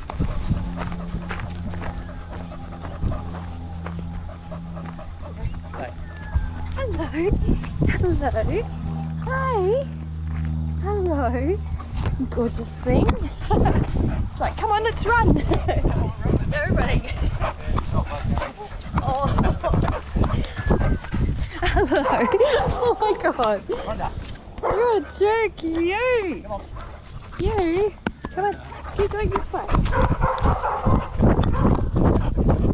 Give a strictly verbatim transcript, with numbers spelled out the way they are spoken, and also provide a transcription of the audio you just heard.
Hello. Hello. Hi. Hello. Gorgeous thing. It's like, come on, let's run. No running. Oh. Hello. Oh my god. You're so cute. You. Come on. Keep going this way.